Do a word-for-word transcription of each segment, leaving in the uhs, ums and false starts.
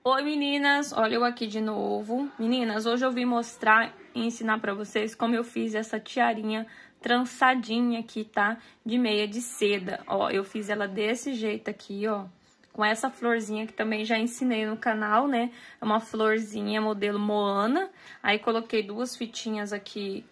Oi meninas, olha eu aqui de novo. Meninas, hoje eu vim mostrar e ensinar pra vocês como eu fiz essa tiarinha trançadinha aqui, tá? De meia de seda, ó, eu fiz ela desse jeito aqui, ó. Com essa florzinha que também já ensinei no canal, né? É uma florzinha modelo Moana. Aí coloquei duas fitinhas aqui,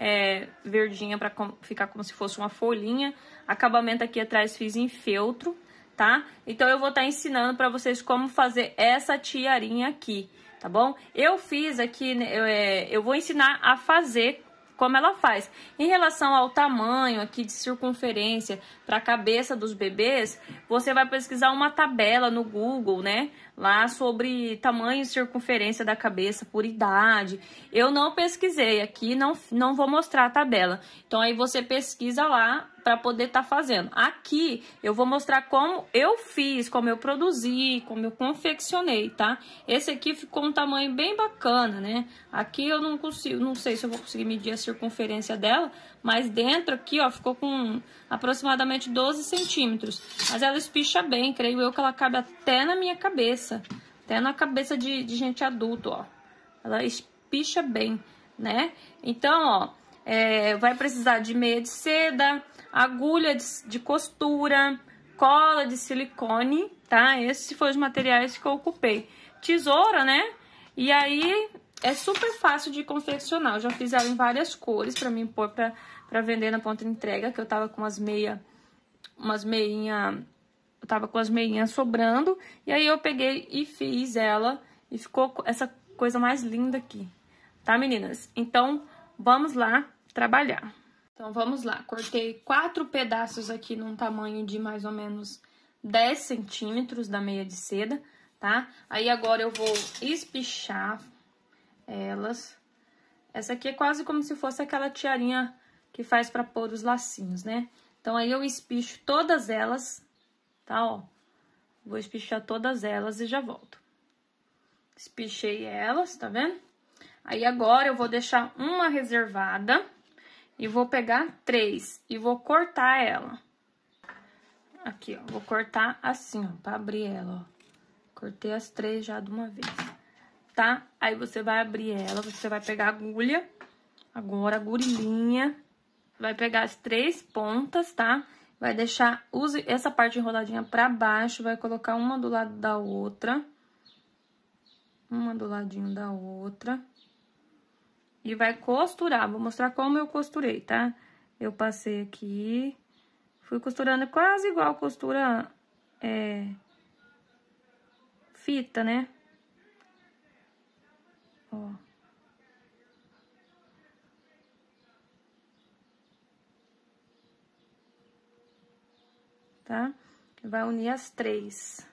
é, verdinha pra ficar como se fosse uma folhinha. Acabamento aqui atrás fiz em feltro. Tá? Então, eu vou estar tá ensinando para vocês como fazer essa tiarinha aqui, tá bom? Eu fiz aqui, eu, é, eu vou ensinar a fazer como ela faz. Em relação ao tamanho aqui de circunferência para a cabeça dos bebês, você vai pesquisar uma tabela no Google, né? Lá sobre tamanho e circunferência da cabeça por idade. Eu não pesquisei aqui, não, não vou mostrar a tabela. Então, aí você pesquisa lá para poder estar tá fazendo. Aqui, eu vou mostrar como eu fiz, como eu produzi, como eu confeccionei, tá? Esse aqui ficou um tamanho bem bacana, né? Aqui eu não consigo, não sei se eu vou conseguir medir a circunferência dela, mas dentro aqui, ó, ficou com aproximadamente doze centímetros. Mas ela espicha bem, creio eu que ela cabe até na minha cabeça. Até na cabeça de, de gente adulto, ó. Ela espicha bem, né? Então, ó, é, vai precisar de meia de seda, agulha de, de costura, cola de silicone, tá? Esses foram os materiais que eu ocupei. Tesoura, né? E aí, é super fácil de confeccionar. Eu já fiz ela em várias cores pra mim pôr pra, pra vender na ponta de entrega, que eu tava com umas meia, umas meinha, eu tava com as meinhas sobrando, e aí eu peguei e fiz ela, e ficou essa coisa mais linda aqui, tá, meninas? Então, vamos lá trabalhar. Então, vamos lá. Cortei quatro pedaços aqui num tamanho de mais ou menos dez centímetros da meia de seda, tá? Aí, agora eu vou espichar elas. Essa aqui é quase como se fosse aquela tiarinha que faz pra pôr os lacinhos, né? Então, aí eu espicho todas elas, tá? Ó, vou espichar todas elas e já volto. Espichei elas, tá vendo? Aí, agora eu vou deixar uma reservada. E vou pegar três e vou cortar ela. Aqui, ó. Vou cortar assim, ó, pra abrir ela, ó. Cortei as três já de uma vez, tá? Aí, você vai abrir ela, você vai pegar a agulha. Agora, a agulhinha. Vai pegar as três pontas, tá? Vai deixar, use essa parte enroladinha pra baixo, vai colocar uma do lado da outra. Uma do ladinho da outra. E vai costurar, vou mostrar como eu costurei, tá? Eu passei aqui, fui costurando quase igual costura é, fita, né? Ó. Tá? Vai unir as três.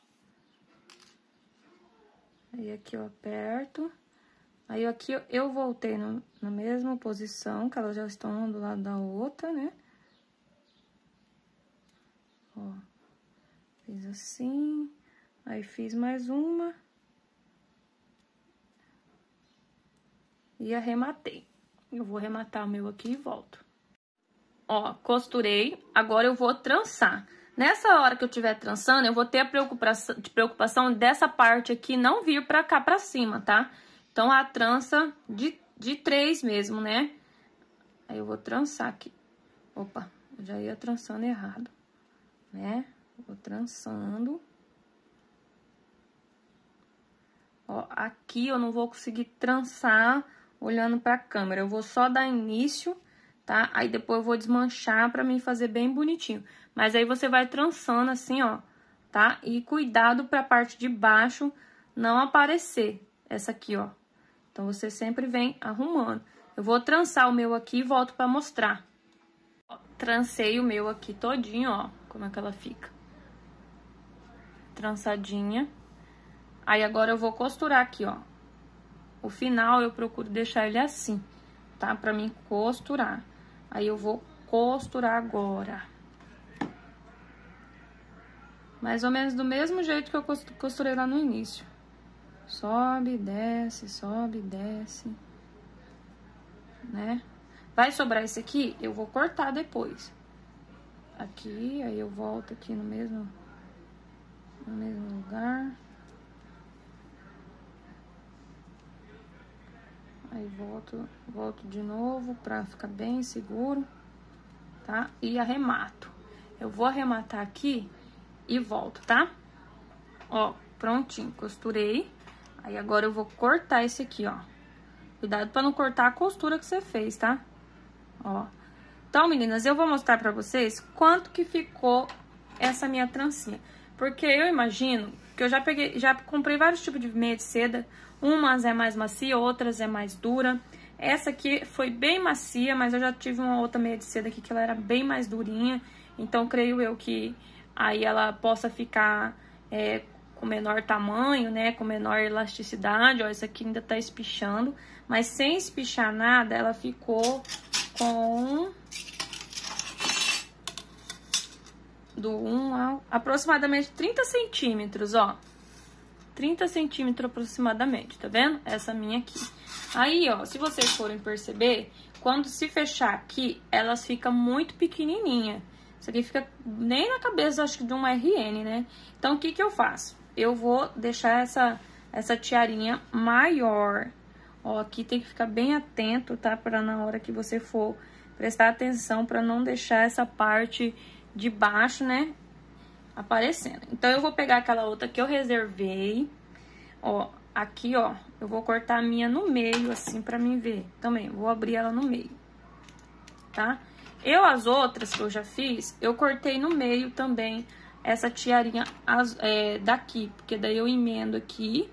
Aí, aqui eu aperto. Aí, aqui, eu voltei no, na mesma posição, que elas já estão uma do lado da outra, né? Ó. Fiz assim. Aí, fiz mais uma. E arrematei. Eu vou arrematar o meu aqui e volto. Ó, costurei. Agora, eu vou trançar. Nessa hora que eu estiver trançando, eu vou ter a preocupação, de preocupação dessa parte aqui não vir pra cá, pra cima, tá? Então, a trança de, de três mesmo, né? Aí, eu vou trançar aqui. Opa, eu já ia trançando errado, né? Vou trançando. Ó, aqui eu não vou conseguir trançar olhando pra câmera. Eu vou só dar início, tá? Aí, depois eu vou desmanchar pra mim fazer bem bonitinho. Mas aí, você vai trançando assim, ó, tá? E cuidado pra parte de baixo não aparecer. Essa aqui, ó. Então, você sempre vem arrumando. Eu vou trançar o meu aqui e volto pra mostrar. Ó, trancei o meu aqui todinho, ó. Como é que ela fica. Trançadinha. Aí, agora eu vou costurar aqui, ó. O final, eu procuro deixar ele assim, tá? Pra mim costurar. Aí, eu vou costurar agora. Mais ou menos do mesmo jeito que eu costurei lá no início. Sobe, desce, sobe, desce, né? Vai sobrar esse aqui, eu vou cortar depois. Aqui, aí eu volto aqui no mesmo, no mesmo lugar. Aí volto, volto de novo pra ficar bem seguro, tá? E arremato. Eu vou arrematar aqui e volto, tá? Ó, prontinho, costurei. Aí agora eu vou cortar esse aqui, ó. Cuidado pra não cortar a costura que você fez, tá? Ó. Então, meninas, eu vou mostrar pra vocês quanto que ficou essa minha trancinha. Porque eu imagino que eu já peguei, já comprei vários tipos de meia de seda. Umas é mais macia, outras é mais dura. Essa aqui foi bem macia, mas eu já tive uma outra meia de seda aqui que ela era bem mais durinha. Então, creio eu que aí ela possa ficar é, com menor tamanho, né? Com menor elasticidade. Ó, essa aqui ainda tá espichando. Mas sem espichar nada, ela ficou com... do um ao aproximadamente trinta centímetros, ó. trinta centímetros aproximadamente, tá vendo? Essa minha aqui. Aí, ó, se vocês forem perceber, quando se fechar aqui, elas ficam muito pequenininha. Isso aqui fica nem na cabeça, acho que de um R N, né? Então, o que que eu faço? Eu vou deixar essa, essa tiarinha maior. Ó, aqui tem que ficar bem atento, tá? Pra na hora que você for prestar atenção, pra não deixar essa parte de baixo, né, aparecendo. Então, eu vou pegar aquela outra que eu reservei. Ó, aqui, ó, eu vou cortar a minha no meio, assim, pra mim ver. Também, vou abrir ela no meio, tá? Eu, as outras que eu já fiz, eu cortei no meio também essa tiarinha as, é, daqui. Porque daí eu emendo aqui.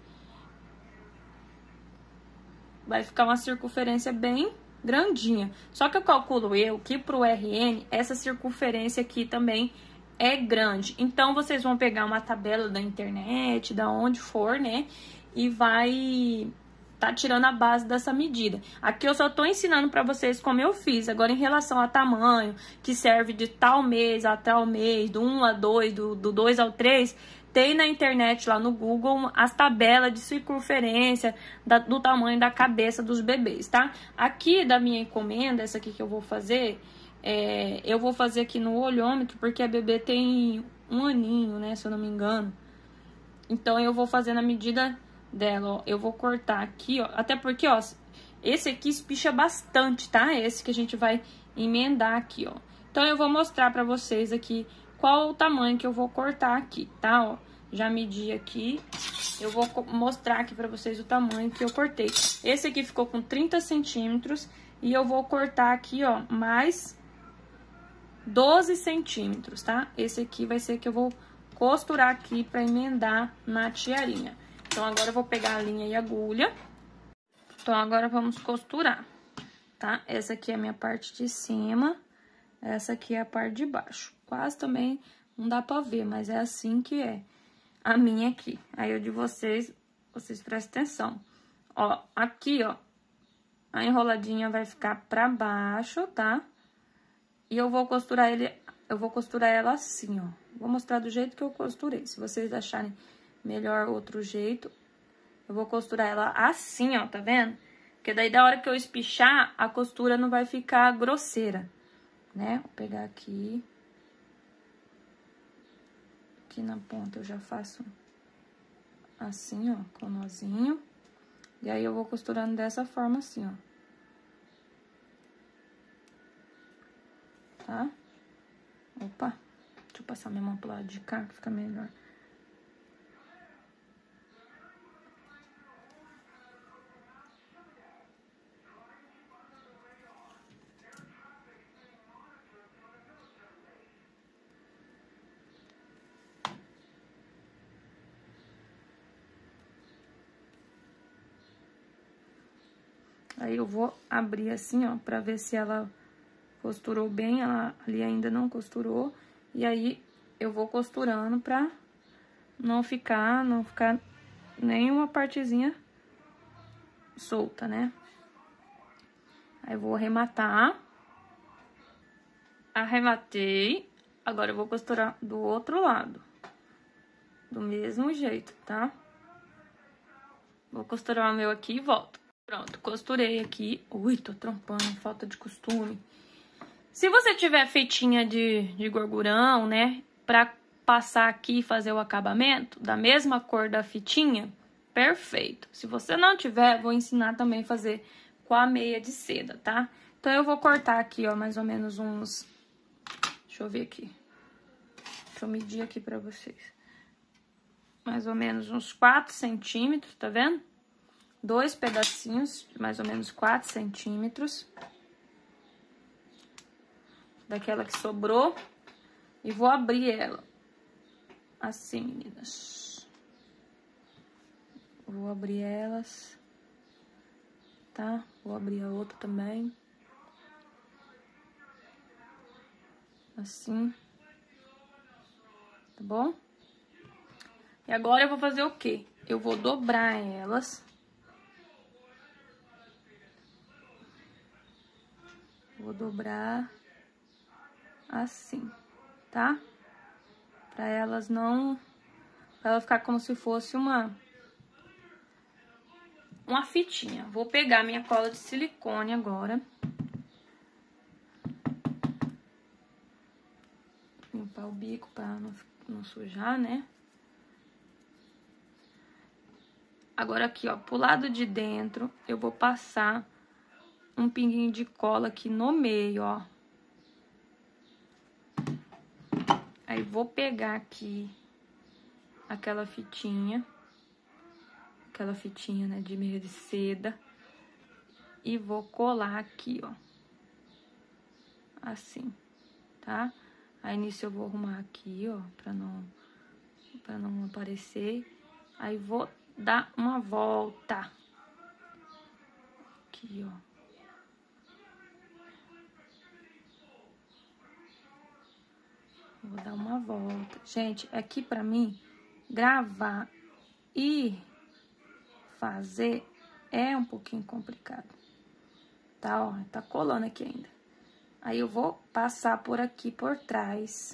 Vai ficar uma circunferência bem grandinha. Só que eu calculo eu que pro R N, essa circunferência aqui também é grande. Então, vocês vão pegar uma tabela da internet, da onde for, né? E vai tá tirando a base dessa medida. Aqui eu só tô ensinando pra vocês como eu fiz. Agora, em relação a tamanho, que serve de tal mês a tal mês, do um a dois, do, do dois ao três... Tem na internet, lá no Google, as tabelas de circunferência da, do tamanho da cabeça dos bebês, tá? Aqui da minha encomenda, essa aqui que eu vou fazer, é, eu vou fazer aqui no olhômetro, porque a bebê tem um aninho, né, se eu não me engano. Então, eu vou fazer na medida dela, ó. Eu vou cortar aqui, ó, até porque, ó, esse aqui espicha bastante, tá? Esse que a gente vai emendar aqui, ó. Então, eu vou mostrar pra vocês aqui qual o tamanho que eu vou cortar aqui, tá? Ó, já medi aqui. Eu vou mostrar aqui pra vocês o tamanho que eu cortei. Esse aqui ficou com trinta centímetros. E eu vou cortar aqui, ó, mais doze centímetros, tá? Esse aqui vai ser que eu vou costurar aqui pra emendar na tiarinha. Então, agora eu vou pegar a linha e agulha. Então, agora vamos costurar, tá? Essa aqui é a minha parte de cima. Essa aqui é a parte de baixo. Quase também não dá pra ver, mas é assim que é a minha aqui. Aí, o de vocês, vocês prestem atenção. Ó, aqui, ó, a enroladinha vai ficar pra baixo, tá? E eu vou costurar ele, eu vou costurar ela assim, ó. Vou mostrar do jeito que eu costurei. Se vocês acharem melhor outro jeito, eu vou costurar ela assim, ó, tá vendo? Porque daí, da hora que eu espichar, a costura não vai ficar grosseira, né? Vou pegar aqui. Aqui na ponta eu já faço assim, ó, com o nozinho. E aí, eu vou costurando dessa forma assim, ó. Tá? Opa, deixa eu passar minha mão pro lado de cá, que fica melhor. Aí, eu vou abrir assim, ó, pra ver se ela costurou bem. Ela ali ainda não costurou. E aí, eu vou costurando pra não ficar, não ficar nenhuma partezinha solta, né? Aí, eu vou arrematar. Arrematei. Agora, eu vou costurar do outro lado. Do mesmo jeito, tá? Vou costurar o meu aqui e volto. Pronto, costurei aqui. Ui, tô trampando, falta de costume. Se você tiver feitinha de, de gorgurão, né, pra passar aqui e fazer o acabamento, da mesma cor da fitinha, perfeito. Se você não tiver, vou ensinar também a fazer com a meia de seda, tá? Então, eu vou cortar aqui, ó, mais ou menos uns... Deixa eu ver aqui. Deixa eu medir aqui pra vocês. Mais ou menos uns quatro centímetros, tá vendo? Dois pedacinhos, mais ou menos quatro centímetros. Daquela que sobrou. E vou abrir ela. Assim, meninas. Vou abrir elas. Tá? Vou abrir a outra também. Assim. Tá bom? E agora eu vou fazer o quê? Eu vou dobrar elas. Vou dobrar assim, tá? Pra elas não... Pra ela ficar como se fosse uma... Uma fitinha. Vou pegar minha cola de silicone agora. Limpar o bico pra não, não sujar, né? Agora aqui, ó, pro lado de dentro, eu vou passar um pinguinho de cola aqui no meio, ó. Aí, vou pegar aqui aquela fitinha, aquela fitinha, né, de meia de seda, e vou colar aqui, ó, assim, tá? Aí, nisso eu vou arrumar aqui, ó, pra não, pra não aparecer. Aí, vou dar uma volta. Aqui, ó. Vou dar uma volta. Gente, aqui pra mim, gravar e fazer é um pouquinho complicado. Tá, ó, tá colando aqui ainda. Aí, eu vou passar por aqui, por trás.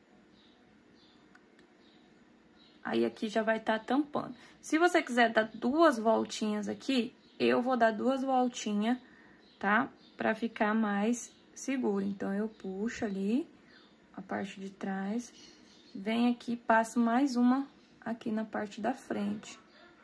Aí, aqui já vai estar tampando. Se você quiser dar duas voltinhas aqui, eu vou dar duas voltinhas, tá? Pra ficar mais seguro. Então, eu puxo ali a parte de trás, vem aqui e passo mais uma aqui na parte da frente.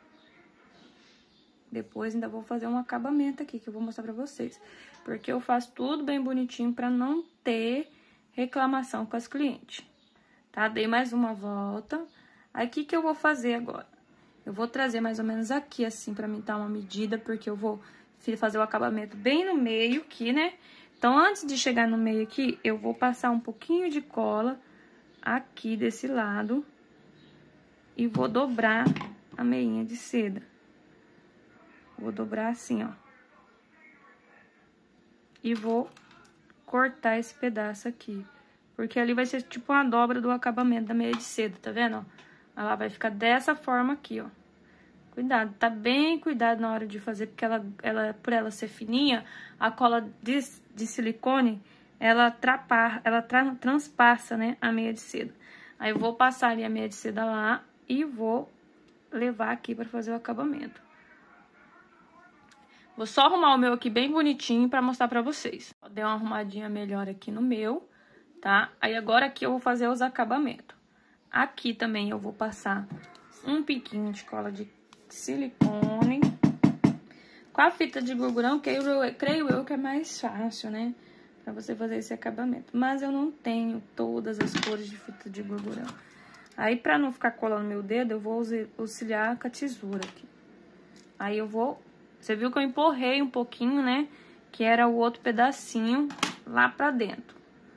Depois, ainda vou fazer um acabamento aqui, que eu vou mostrar pra vocês. Porque eu faço tudo bem bonitinho pra não ter reclamação com as clientes. Tá? Dei mais uma volta. Aí, o que que eu vou fazer agora? Eu vou trazer mais ou menos aqui, assim, pra mim dar uma medida, porque eu vou fazer o acabamento bem no meio aqui, né? Então, antes de chegar no meio aqui, eu vou passar um pouquinho de cola aqui desse lado e vou dobrar a meinha de seda. Vou dobrar assim, ó. E vou cortar esse pedaço aqui, porque ali vai ser tipo uma dobra do acabamento da meia de seda, tá vendo, ó? Ela vai ficar dessa forma aqui, ó. Cuidado, tá bem cuidado na hora de fazer, porque ela, ela por ela ser fininha, a cola de, de silicone, ela, trapar, ela tra, transpassa, né, a meia de seda. Aí, eu vou passar ali a meia de seda lá e vou levar aqui pra fazer o acabamento. Vou só arrumar o meu aqui bem bonitinho pra mostrar pra vocês. Dei uma arrumadinha melhor aqui no meu, tá? Aí, agora aqui eu vou fazer os acabamentos. Aqui também eu vou passar um piquinho de cola de silicone. Com a fita de gurgurão, que eu, creio eu que é mais fácil, né? Pra você fazer esse acabamento. Mas eu não tenho todas as cores de fita de gurgurão. Aí, pra não ficar colando meu dedo, eu vou auxiliar com a tesoura aqui. Aí, eu vou... Você viu que eu empurrei um pouquinho, né? Que era o outro pedacinho lá pra dentro.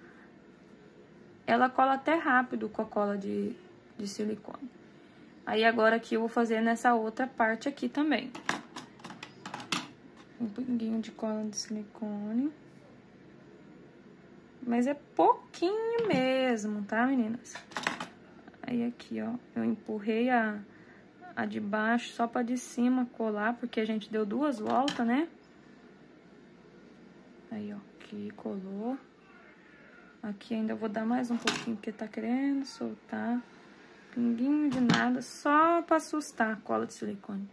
Ela cola até rápido com a cola de, de silicone. Aí, agora aqui eu vou fazer nessa outra parte aqui também. Um pinguinho de cola de silicone. Mas é pouquinho mesmo, tá, meninas? Aí, aqui, ó, eu empurrei a, a de baixo só pra de cima colar, porque a gente deu duas voltas, né? Aí, ó, aqui colou. Aqui ainda vou dar mais um pouquinho, porque tá querendo soltar. Pinguinho de nada, só pra assustar a cola de silicone.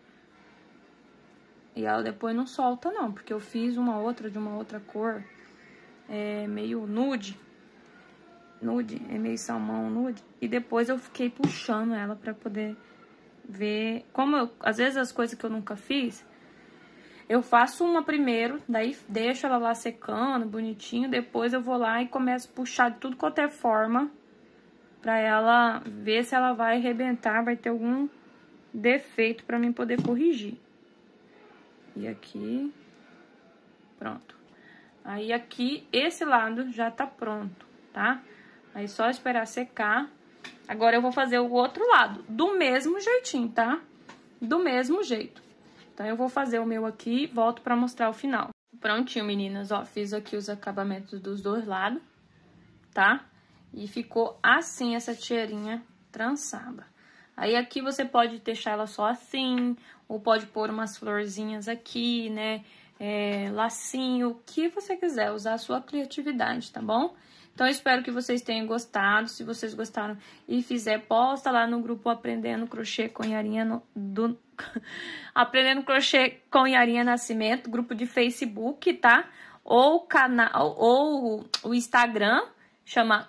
E ela depois não solta, não, porque eu fiz uma outra de uma outra cor, é meio nude. Nude, é meio salmão nude. E depois eu fiquei puxando ela pra poder ver. Como eu, às vezes as coisas que eu nunca fiz, Eu faço uma primeiro, daí deixo ela lá secando, bonitinho. Depois eu vou lá e começo a puxar de tudo quanto é forma, pra ela ver se ela vai arrebentar, vai ter algum defeito pra mim poder corrigir. E aqui, pronto. Aí aqui, esse lado já tá pronto, tá? Aí só esperar secar. Agora eu vou fazer o outro lado, do mesmo jeitinho, tá? Do mesmo jeito. Então, eu vou fazer o meu aqui e volto pra mostrar o final. Prontinho, meninas, ó, fiz aqui os acabamentos dos dois lados, tá? E ficou assim essa tiarinha trançada. Aí, aqui você pode deixar ela só assim, ou pode pôr umas florzinhas aqui, né? É, lacinho, o que você quiser, usar a sua criatividade, tá bom? Então, eu espero que vocês tenham gostado. Se vocês gostaram e fizer, posta lá no grupo Aprendendo Crochê com Yarinha no, do... Aprendendo Crochê com Yarinha Nascimento, grupo de Facebook, tá? Ou canal, ou o Instagram, chama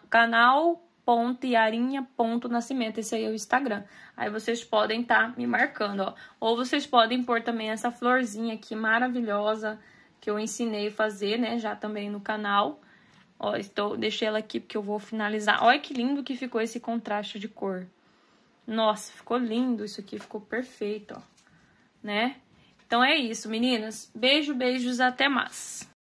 canal.yarinha.nascimento. Esse aí é o Instagram. Aí vocês podem estar tá me marcando, ó. Ou vocês podem pôr também essa florzinha aqui maravilhosa que eu ensinei a fazer, né? Já também no canal. Ó, estou, deixei ela aqui porque eu vou finalizar. Olha que lindo que ficou esse contraste de cor. Nossa, ficou lindo isso aqui, ficou perfeito, ó. Né? Então é isso, meninas. Beijo, beijos, até mais.